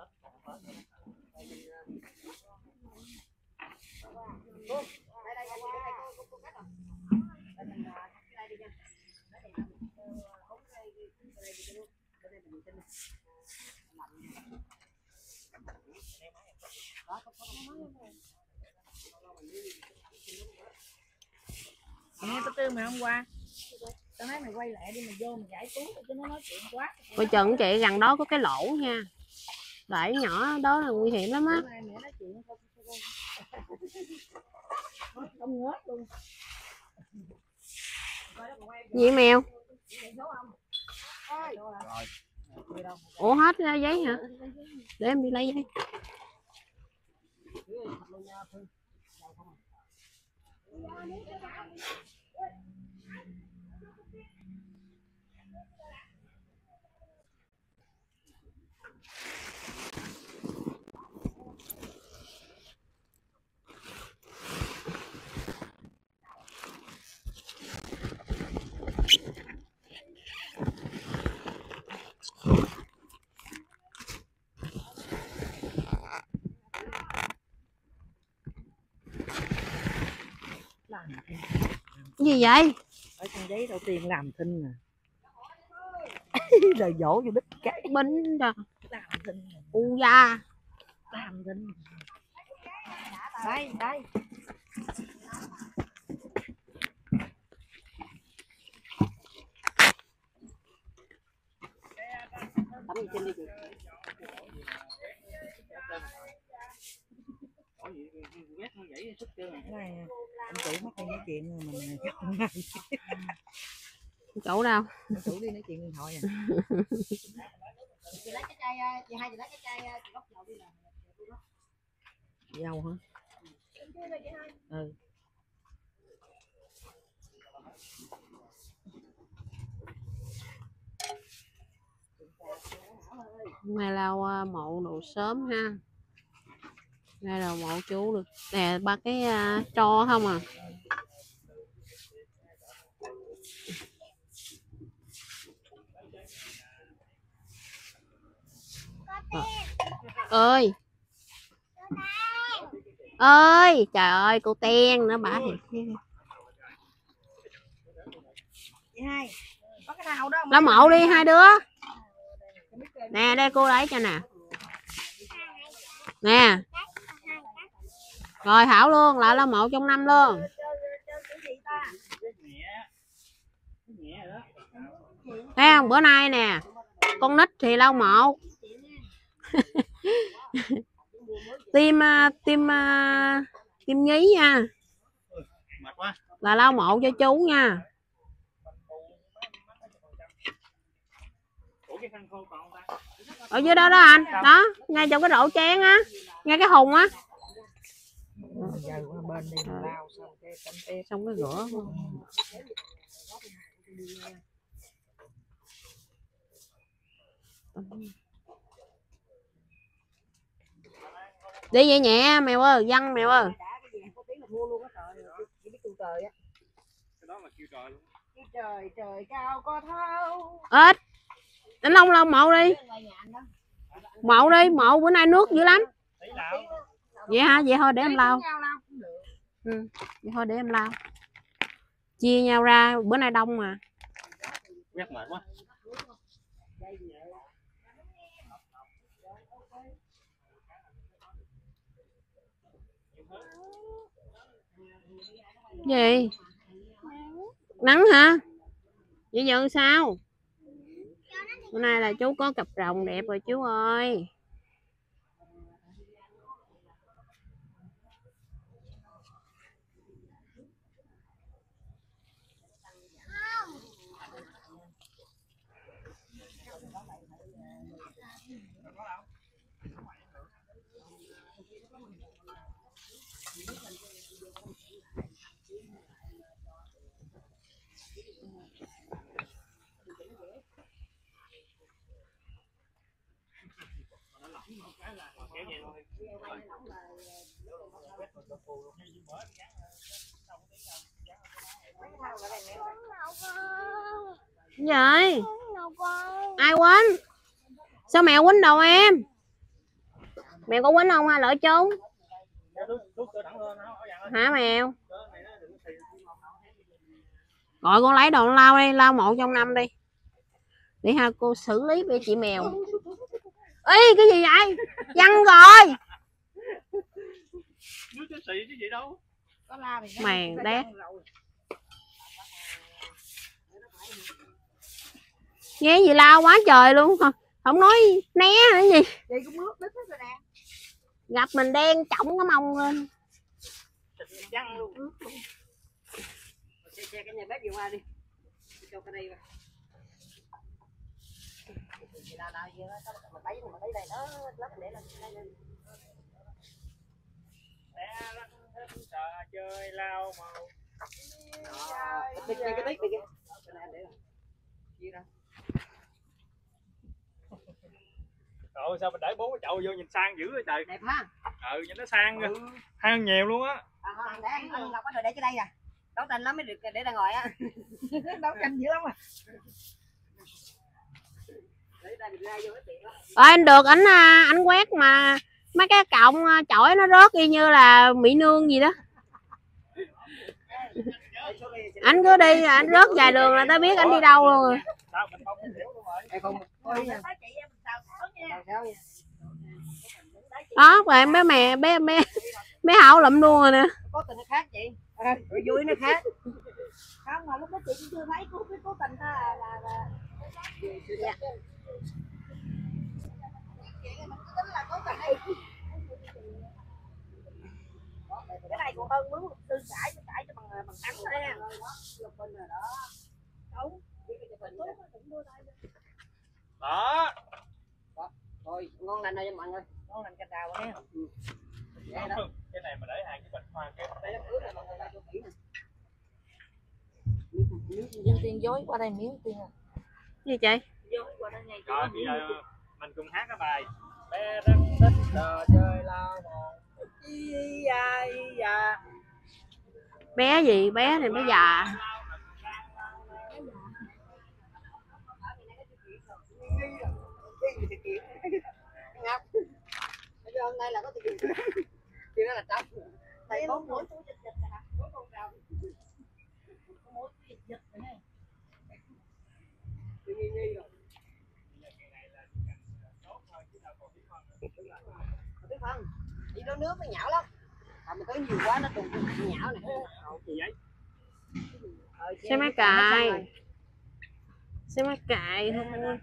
Nghe tao kêu mày hôm qua, tao nói mày quay lại đi, mày vô mày giải cứu cho nó nói chuyện quá. Coi chừng chị, gần đó có cái lỗ nha, đẩy nhỏ đó là nguy hiểm lắm á. Không ngớt luôn. Gì mèo? Ủa hết giấy hả? Để em đi lấy giấy. Gì vậy? Ở trong giấy đầu tiên làm thinh nè. Rồi dỗ vô đít cái Bính rồi. làm thinh. U da. Làm thinh. Đây, đây. Tắm gì trên đi chị. Này, anh chủ mất đi nói chuyện rồi mình không hay. Chỗ đâu? Anh chủ đi nói chuyện điện thoại à. Chị lấy cái chai, chị hai chị lấy cái chai chị gốc dầu đi nè. Dầu hả? Ừ. Mai lau mộ đồ sớm ha. Đây là mộ chú được nè, ba cái tro không à. Ơi ơi, trời ơi, cô Ten nữa bả thì Chị hai có cái nào đó lau mộ đi hai đứa nè, đây cô lấy cho nè. Nè rồi Thảo luôn, lại lau mộ trong năm luôn. Thấy không, bữa nay nè con nít thì lau mộ. Tim nhí nha, là lau mộ cho chú nha. Ở dưới đó đó anh, đó ngay trong cái rổ chén á, ngay cái hùng á. Xong cái rửa đi vậy nhẹ mèo ơi, văng mèo ơi. Trời trời cao có thao. Ếch anh Long lau mộ đi, mộ đi, mộ bữa nay nước dữ lắm. Vậy hả? Vậy thôi để em lau. Ừ, vậy thôi để em lau. Chia nhau ra, bữa nay đông mà. Quét mệt quá. Gì? Nắng hả? Vậy giờ sao? Bữa nay là chú có cặp rồng đẹp rồi chú ơi. Vậy ai quên? Sao mẹ quýnh đầu em? Mèo có quýnh không hay lỡ trốn? Hả mèo? Rồi con lấy đồ lau đi, lau 1 trong 5 đi. Để ha cô xử lý với chị mèo. Ê cái gì vậy? Văng rồi. Mèo đét. Nghe gì lao quá trời luôn. Không nói né hả gì. Gặp mình đen trọng cái mông lên. Xe cái nhà bếp vừa qua đi. Cho cái đây vào. Chơi lao màu. Trời sao mình để 4 cái chậu vô nhìn sang dữ vậy trời. Đẹp ha. Nhìn nó sang hơn nhiều luôn á. Để anh Ngọc có để cái đây nè. Đấu tranh lắm mới được để ra ngồi á. Đấu tranh dữ lắm à. Anh được anh quét mà mấy cái cọng chổi nó rớt y như là mỹ nương gì đó. Anh cứ đi, anh rớt vài đường là tao biết anh đi đâu luôn rồi. Đó rồi bé Hảo lụm luôn rồi nè. Có tình nó khác chị. Vui nó khác. Không mà lúc đó chị cũng chưa thấy cái cố tình đó là dạ. Cái này còn hơn mướn tư cãi cho bằng trắng thôi nha. Đó. Thôi ngon lành rồi mọi người. Ngon lành canh đào nha. Cái này mà để hàng cái bịch hoa cái Miếng tiên dối qua đây miếng tiên à. Gì chị? Dối qua đây ngay. Rồi bây giờ mình cùng hát cái bài bé rất thích trò chơi lao màu. Bé gì? Bé thì bé già. Ngọc. Bây giờ hôm nay là có tiền. Tiền đó là trống. Thầy có mỗi túi dịch dịch nè. Mỗi con rau. Mỗi túi dịch dịch này. Nghi rồi. Biết không? Đi nấu nước nó nhão lắm. Mình tới nhiều quá nó trùng nhão này. Gì vậy? Xe máy cài. Xe máy cài thôi.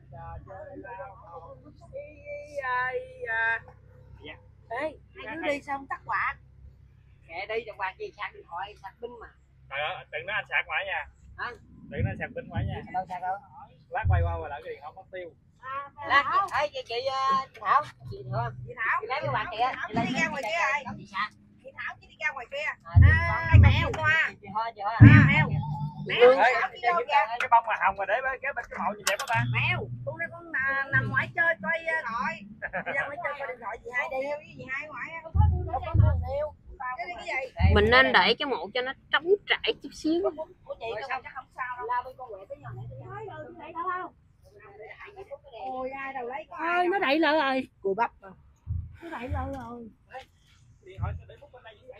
Ê, hai đứa đi sao không tắt quạt? Kệ đi, trong quạt gì sạc điện thoại, sạc pin mà. Trời ơi, đừng nói anh sạc ngoài nha. Hả? Đừng nói anh sạc pin ngoài nha. Đâu sạc đâu? Lát quay qua rồi lại cái điện không mất tiêu. Lát, chị Thảo. Chị Thảo. Chị Thảo. Chị lấy cái quạt kìa. Chị đi ra ngoài kia rồi. Chị Thảo chỉ đi ra ngoài kia. Ai mèo qua. Chị Hoa. Mèo. Mèo. Cái bông mà hồng mà để cái bên cái mộ gì đẹp đó ta? Mèo. Con đây con nằm ngoài chơi coi gọi. Đi ra ngoài chơi coi điện thoại chị hai đi. Chị hai ngoài. Đâu có nhiều. Mình nên đẩy cái mộ cho nó trống trải chút xíu. Của chị sao chắc không sao đâu. Lao bên con quẹ tới nhỏ này. Thấy đâu? Ôi ai đâu lấy có ai. Nó đẩy lỡ rồi. Cùi bắp mà. Nó đẩy lỡ rồi. Điện thoại để bút bên đây như vậy.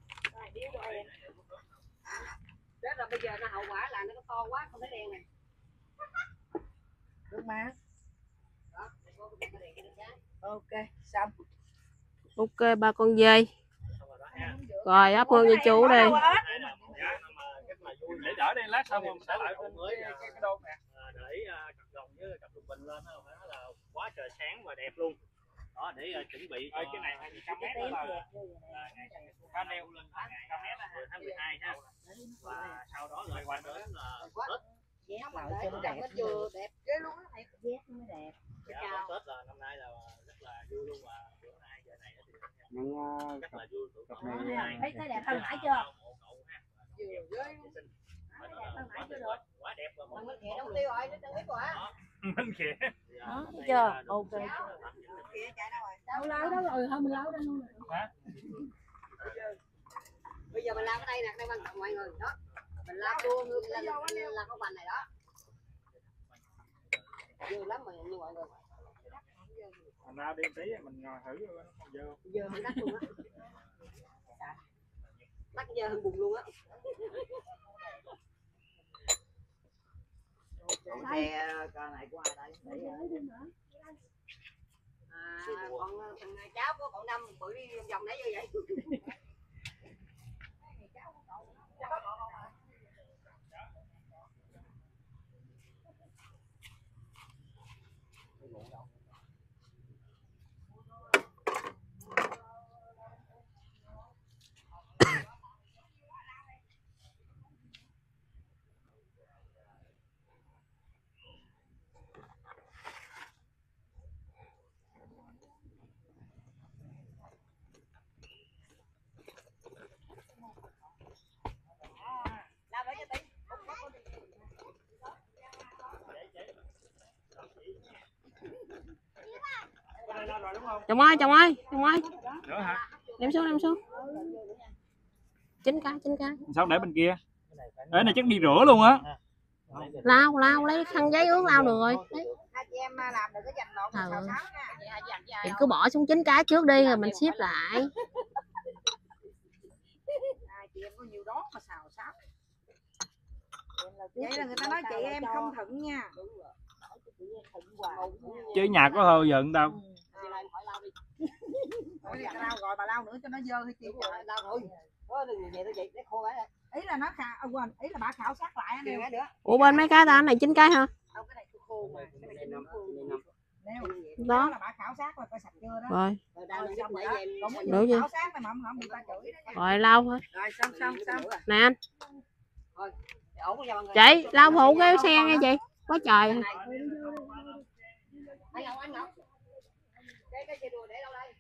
Chết rồi bây giờ nó hậu quả là nó có to quá không thấy đèn này. Được mà. Đó, ok, xong. Ok ba con dê. Rồi ấp hương cho chú đi. Để đỡ đi lát xong rồi mình để lại cái đôn nè. Để cặp rồng với cặp lục bình lên nó phải nói là quá trời sáng và đẹp luôn. Đó để chuẩn bị cái này 200 m đó là panel lên 100 m tháng 12 ha. Và sau đó là qua đến là Tết. Đẹp vừa đẹp ghê luôn á thầy. Dép mới đẹp. Tết là năm nay là rất là vui luôn và bữa nay giờ này thì rất là vui. Thấy đẹp hơn nãy chưa? Quá đẹp rồi. Mình khẽ đóng tiêu rồi, nó chân biết quá. Mình khẽ. Đó, thấy chưa? Ok. Khẽ chạy đâu rồi? Đâu láo đó rồi, thôi mình láo đây luôn. Hả? Bây giờ mình lao cái đây nè, đây quan trọng mọi người đó. Mình lao luôn là có vành này đó. Vui lắm mà như mọi người. Mình ra đêm tí mình ngồi thử nó còn dơ không? Dơ hơn đất luôn á. Đất dơ hơn bùn luôn á. Xe cờ này của ai đây? Con thằng cháu của cậu Năm bự đi vòng nãy như vậy. Chồng ơi, chồng ơi, chồng ơi. Nữa hả? Đem xuống. 9 cái. Sao để bên kia? Ê này chắc đi rửa luôn á. Lau lấy khăn giấy ướt lau được rồi. Hai chị em làm đừng có dành lộn xào xáo nha. Thì cứ bỏ xuống 9 cái trước đi rồi mình xếp lại. Hai chị em có nhiều đó mà xào xáo. Vậy là người ta nói chị em không thuận nha. Chứ nhà có hơi giận đâu. Lau rồi bà lau nữa cho nó dơ hay chị lau rồi. Đừng vậy thôi để khô cái. Ý là nó quên, ý là bà khảo sát lại anh nữa. Ủa bên mấy cái ta này 9 cái hả? Không, cái này khô mà, cái này đó là bà khảo sát là coi sạch chưa đó. Rồi. Đúng rồi. Khảo sát mà không bị ta chửi đó. Rồi lau thôi. Rồi xong. Nè anh. Chị lau phụ cái xe nghe chị. Quá trời. Anh Ngọc. Cái xe đùa để đâu đây?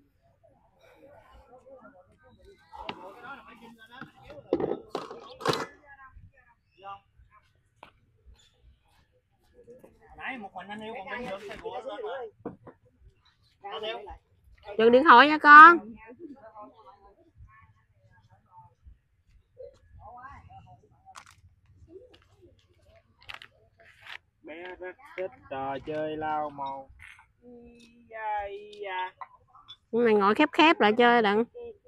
Nãy một mình anh yêu còn bên được xe của Dừng điện thoại nha con. bé rất thích trò chơi lau màu. Mày ngồi khép lại chơi đặng.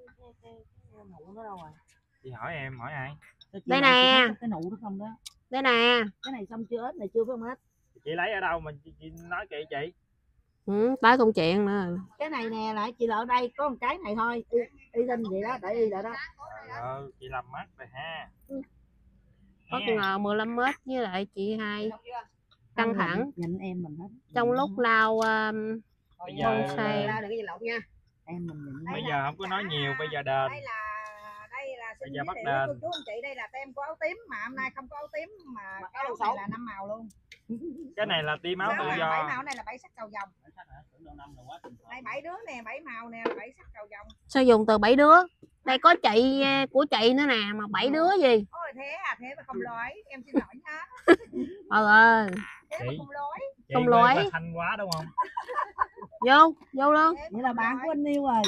Chị hỏi em hỏi ai? Đây nè. Cái nụ đó không đó. Đây nè. Cái này xong chưa, này chưa phải không hết. Chị lấy ở đâu mà chị nói kỹ chị? Tới công chuyện nữa. Cái này nè là chị lỡ đây có một cái này thôi. Y tin vậy đó, để y lại đó. Chị làm mắt rồi ha. Bất ngờ 15 mét với lại chị hai căng thẳng. Nhìn em mình hết. Trong lúc lau bây giờ đừng có gì lộn nha. Em mình nhìn. Bây giờ không có nói nhiều, bây giờ đền. Đây là bây giờ bắt đền. chú anh chị, đây là tem có áo tím mà hôm nay không có áo tím mà cái áo này là 5 màu luôn. Cái này là ti máu tự do. 7 màu này là 7 sắc cầu vồng. Đây 7 đứa nè, 7 màu nè, 7 sắc cầu vồng. Sao dùng từ 7 đứa? Đây có chị của chị nữa nè mà 7 đứa gì? Ôi thế mà không lỗi, em xin lỗi nha. Ơi. Thế mà không lỗi. Không lỗi. Thanh quá đúng không? Vô luôn. Vậy là bạn của anh yêu rồi.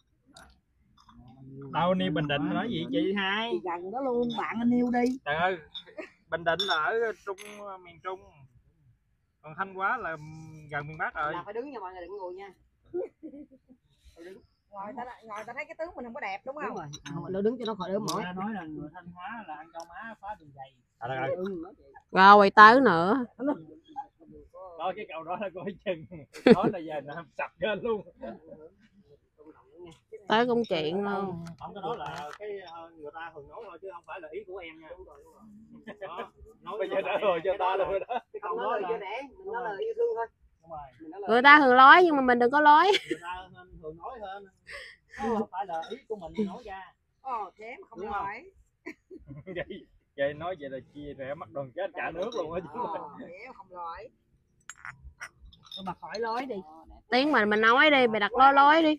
Đâu anh yêu Bình Định nói gì chị hai? Gần đó luôn, bạn anh yêu đi. Trời ơi, Bình Định là ở miền Trung. Còn Thanh Hóa là gần miền Bắc rồi. Là phải đứng nha mọi người, đừng ngồi nha. Ngồi ta thấy cái tướng mình không có đẹp đúng không? Đúng rồi. Nó đứng cho nó khỏi đỡ mỏi. Nói là người Thanh Hóa là ăn cho má phá đường dày. Rồi tới nữa. Đó cái câu đó là coi chừng. Đó là giờ làm sập lên luôn. Tới công chuyện luôn. Không, cái đó là cái người ta thường nói thôi chứ không phải là ý của em nha. Đó, nói bây giờ đã rồi cho ta luôn đó. Cái câu đó là mình nói lời yêu thương thôi. Người ta thường nói nhưng mà mình đừng có nói. Người ta thường nói hơn. Không phải là ý của mình nói ra. Thế mà không nói. Vậy nói vậy là chia rẽ mất đoàn kết cả nước luôn á chứ. Không nói. Bà khỏi lối đi. Tiếng mình nói đi, mày đặt lối đi.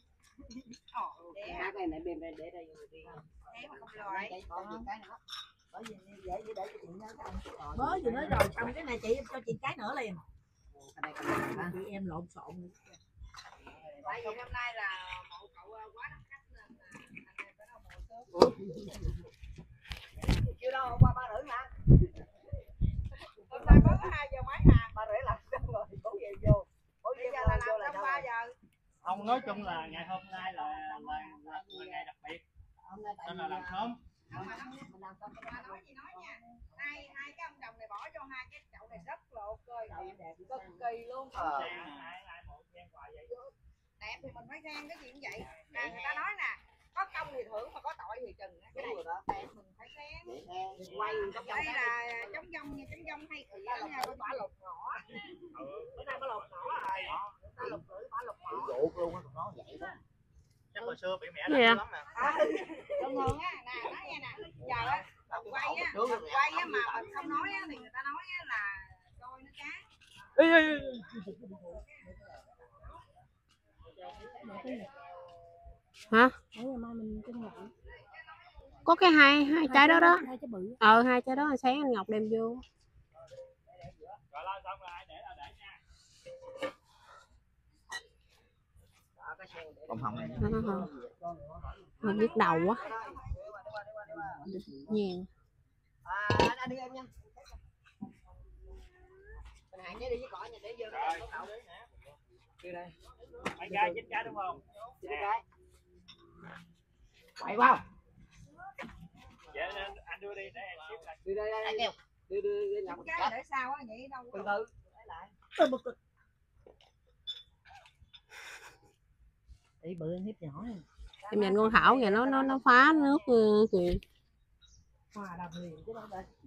Cái này để đây thế mà không lỗi. Mới vừa nói rồi, xong cái này chị cho chị cái nữa liền. Chị em lộn xộn. Tại vì hôm nay là mộ cậu quá đông khách nên phải đâu mộ sớm. Chưa đâu, hôm qua 3:30 mà. Hôm nay mới có 2 giờ mấy nè, 3:30 làm xong rồi, 4 giờ vô. 4 giờ là Không, nói chung là ngày hôm nay là ngày đặc biệt nên là làm sớm. Nói gì nói nha, hai cái ông chồng này bỏ cho hai cái chậu này rất là ok, đẹp cực kỳ luôn. Đẹp thì mình phải khen cái gì cũng vậy. Nè người ta nói nè, có công thì thưởng mà có tội thì chừng. Cái này đẹp mình phải khen. Quay đây là trống dông hay khỉ đó nha, có bả lục ngõ. Bữa nay bả lục ngõ rồi. Ta lục lưỡi bả lục ngõ. Ruột luôn á, nó vậy đó. Chắc hồi xưa bị mẹ Gì đánh lắm nè. Thường thường á, nè nói nghe nè, giờ á quay á mà mình không nói á thì người ta nói á là coi nó cá. Hả? Có cái hai trái đó đó. Hai trái đó sáng anh Ngọc đem vô. Bông hồng này. Mình nhức đầu quá. Nhiều. Anh đi em nha. Mình hạn chế đi với cỏ nha để vô nó đậu đấy nè. Kia đây. Mấy cái 9 cái đúng không? 9 cái. Quậy vào. Dạ anh đưa đi để em ship lại. Đưa đây. Đưa Ngọc cái để sao á vậy đâu. Từ từ. Lấy lại. Ý bự hiếp nhỏ này. Em nhìn con Thảo kìa, nó phá nước kìa. Hòa đồng liền chứ đâu để.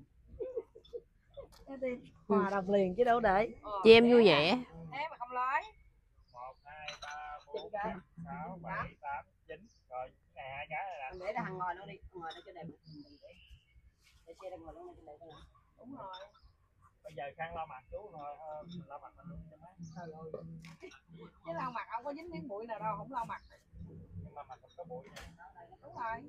Hòa đồng liền chứ đâu để. Chị em vui vẻ. Thế mà không lấy. 1 2 3 4 5 6 7 8 9 rồi này hai cái này nè. Để ra hàng ngồi nó đi, ngồi nó cho đẹp. Để xe đang ngồi nó cho đẹp. Đúng rồi. Bây giờ Khang lau mặt chú rồi lau mặt mình luôn cho má. Chứ lau mặt không có dính miếng bụi nào đâu, không lau mặt. Nhưng mà mặt không có bụi nè. Đúng rồi.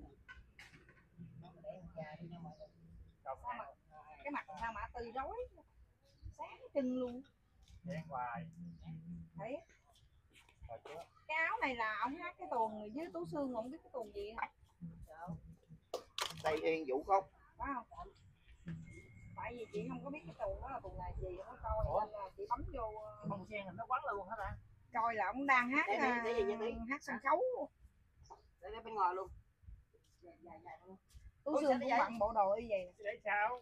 Cái mặt sao mà tươi rối. Sáng trưng luôn. Đen hoài. Thấy. Cái áo này là ông hát cái tuồng với Tú Sương, không biết cái tuồng gì hả? Tây Yên Vũ Khúc. Phải không? Tại vì chị không có biết cái tuồng đó là tuồng là gì, không có coi nên là chị bấm vô. Không xem nó quán luôn hết á. Coi là ông đang hát hát sân khấu. Để bên ngoài luôn. Tú Sương cũng bận bộ đồ y vậy. Để sao?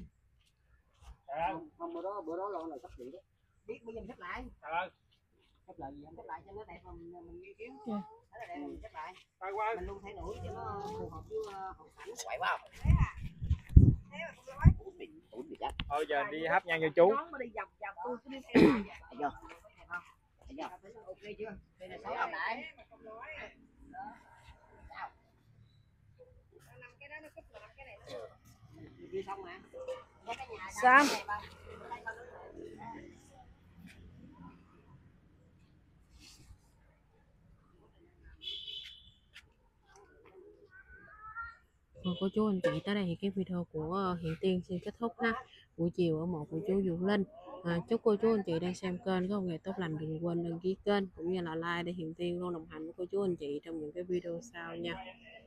Không bữa đó là cấp điện đó. Biết bây giờ mình xếp lại. Xếp lại gì? Xếp lại cho nó đẹp mình nghiên cứu. Thế là đẹp mình xếp lại. Mình luôn thay đổi cho nó phù hợp với hoàn cảnh. Quậy quá. Thế à. Thế mà không nói. Thôi giờ đi hấp nhang cho chú. Nó mà đi dọc tôi cứ đi theo lại. Ok chưa? Đây là 6 đồng lại. Đi xong mà. Sam. Cô chú anh chị, tới đây thì cái video của Hiện Tiên xin kết thúc ha. Buổi chiều ở một của chú Dụ Linh. Chúc cô chú anh chị đang xem kênh có một ngày tốt lành, đừng quên đăng ký kênh cũng như là like để Hiện Tiên luôn đồng hành với cô chú anh chị trong những cái video sau nha.